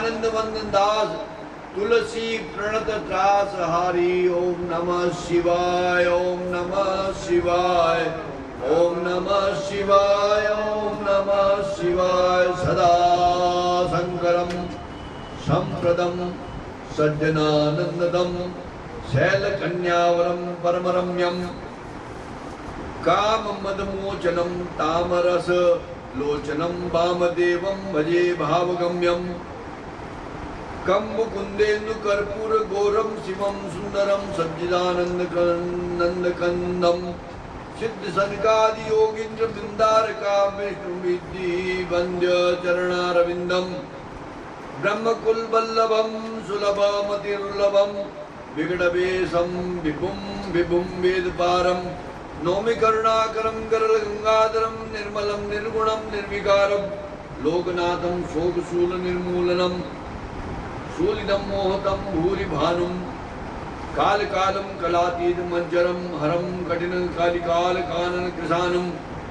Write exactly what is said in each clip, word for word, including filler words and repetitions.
आनंद वंदन दास तुलसी प्रणत त्रास हारी। ओम नमः शिवाय ओम नमः शिवाय ओम नमः शिवाय ओम नमः शिवाय। सदा शंकरं संप्रदं सज्जनानंददं शैलकन्यावरं परमरम्यं काममदमोचनं तामरस लोचनं वामदेवं भजे भावगम्यं। कं मुकुन्देन्दु कर्पूर गौरम शिवम सुंदरम सच्चिदानंदकंदम सिद्ध सनकादि योगीन्द्र बिंदारका विष्णुविद्धि वंद्य चरणारविंदम ब्रह्मकुल वल्लभम सुलभमतिर्लभम विगडवेशम विभुम विभुम वेदपारम नौमि करुणाकरं करल गंगाधरम निर्मलम निर्गुणम निर्विकारम लोकनाथम शोकशूल निर्मूलनम शूलिदं मोहतं भूरि भानुं कालकालं कलातीत मंजरं हरं कठिन कालिकाल कानन कृशानं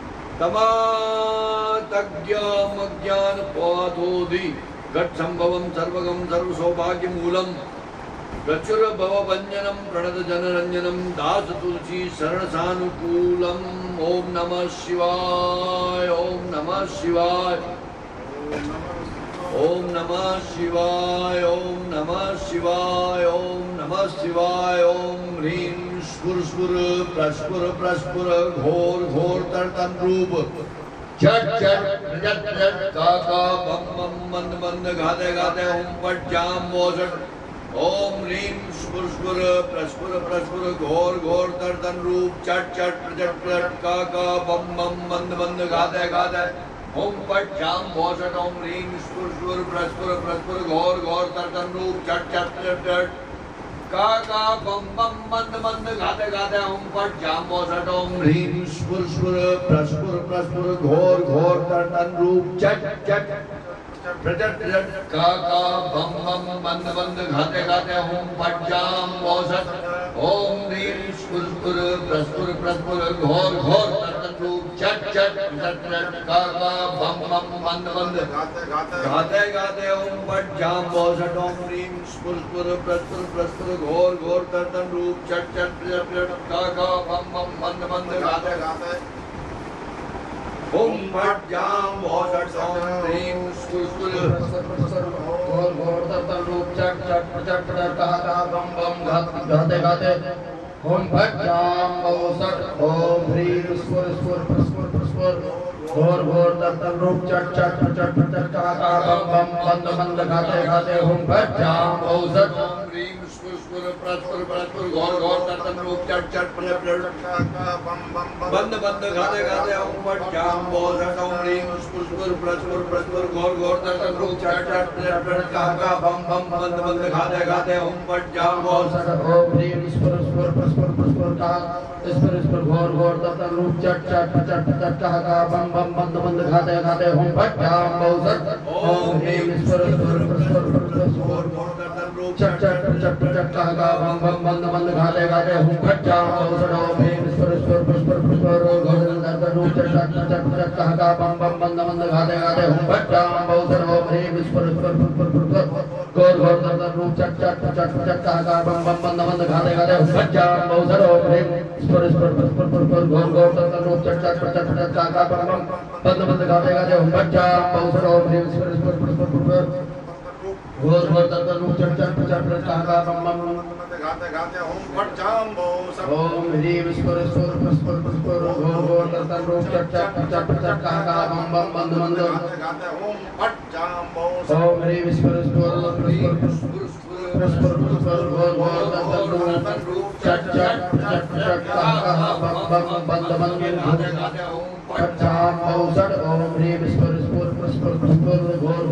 तमातज्ञमज्ञान पौधोधि घट संभवं सर्वगं सर्वसौभाग्यमूलं प्रचुर भवभञ्जनं प्रणत जनरञ्जनं दास तुलसी शरण सानुकूलम्। ओम नमः शिवाय ओम नमः शिवाय ओम नमः शिवाय ओम नमः शिवाय ओम नमः शिवाय। ओम ह्रीं स्फुर स्फुर प्रस्फुर प्रस्फुर घोर घोर तर्तन रूप झट झट झट झट का का बम बम मंद मंद गाते गाते ओम पट जाम मोसट। ओम ह्रीं स्फुर स्फुर प्रस्फुर प्रस्फुर घोर घोर तर्तन रूप चट चट झट झट का का बम बम मंद मंद गाते गाते ओम पट जाम भोसट। ओम ह्रीं स्फुर स्फुर प्रस्फुर प्रस्फुर घोर घोर तर्तन रूप चट चट चट चट का का बम बम मंद मंद गाते गाते ओम पट जाम भोसट। ओम ह्रीं स्फुर स्फुर प्रस्फुर प्रस्फुर घोर घोर तर्तन रूप चट चट प्रचट प्रचट का का बम बम मंद मंद गाते गाते ओम पट जाम भोसट। ओम ह्रीं स्फुर स्फुर प्रस्फुर प्रस्फुर घोर घोर तर्तन रूप चट चट प्रचट प्रचट का का बम बम मंद मंद गाते गाते ओम पट जाम भोसट। ओम ह्रीं स्फुर स्फुर प्रस्फुर प्रस्फुर घोर घोर तर्तन रूप चट चट प्रचट प्रचट का का बम बम मंद मंद गाते गाते ओम पट जाम भोसट। ओम ह्रीं स्फुर स्फुर घोर घोर तर्तन रूप चट चट प्रचट प्रचट का का बम बम गाते गाते ओम पट जाम भोसट। ओम ह्रीं स्फुर स्फुर प्रस्फुर प्रस्फुर घोर घोर तर्तन रूप चट चट प्रचट प्रचट का का बम बम मंद मंद गाते गाते ओम पट जाम भोसट। ओम ह्रीं स्फुर स्फुर प्रस्फुर प्रस्फुर घोर घोर तर्तन रूप चट चट प्रचट प्रचट का का बम बम बंद बंद गाते गाते ओम पट जाम भोसट। ओम ह्रीं स्फुर स्फुर प्रस्फुर प्रस्फुर घोर घोर तर्तन रूप चट चट प्रचट प्रचट का का बम बम बंद बंद गाते गाते ओम पट जाम भोसट। ओम ह्रीं स्फुर स्फुर प्रस्फुर प्रस्फुर का स्फुर स्फुर घोर घोर तर्तन रूप चट चट प्रचट प्रचट का का बम बम बंद बंद गाते गाते ओम पट जाम भोसट। ओम ह्रीं स्फुर स्फुर प्रस्फुर प्रस्फुर घोर तर्तन रूप चट चट प्रचट प्रचट का का बम बम बंद बंद गाते गाते ओम पट जाम भोसट। ओम ह्रीं स्फुर स्फुर प्रस्फुर प्रस्फुर घोर तर्तन रूप चट चट प्रचट प्रचट का का बम बम बंद बंद गाते गाते ओम पट जाम भोसट। ओम ह्रीं स्फुर स्फुर प्रस्फुर प्रस्फुर घोर घोर तर्तन रूप चट चट प्रचट प्रचट का का बम बम बंद बंद गाते गाते ओम पट जाम भोसट। ओम ह्रीं स्फुर स्फुर प्रस्फुर प्रस्फुर घोर घोर तर्तन रूप चट चट प्रचट प्रचट का का बम बम बंद बंद गाते गाते ओम पट जाम भोसट। ओम ह्रीं स्फुर स्फुर प्रस्फुर प्रस्फुर घोर घोर तर्तन रूप चट चट प्रचट प्रचट का का बम बम गाते गाते ओम पट जाम भोसट। ओम ह्रीं स्फुर स्फुर प्रस्फुर प्रस्फुर घोर घोर तर्तन रूप चट चट प्रचट प्रचट का का बम बम बंद बंद गाते गाते ओम पट जाम भोसट। ओम ह्रीं स्फुर स्फुर प्रस्फुर प्रस्फुर प्रस्फुर घोर घोर तर्तन रूप चट चट प्रचट प्रचट का का बम बम बंद बंद गाते गाते ओम पट जाम भोसट। ओम ह्रीं स्फुर स्फुर प्रस्फुर प्रस्फुर घोर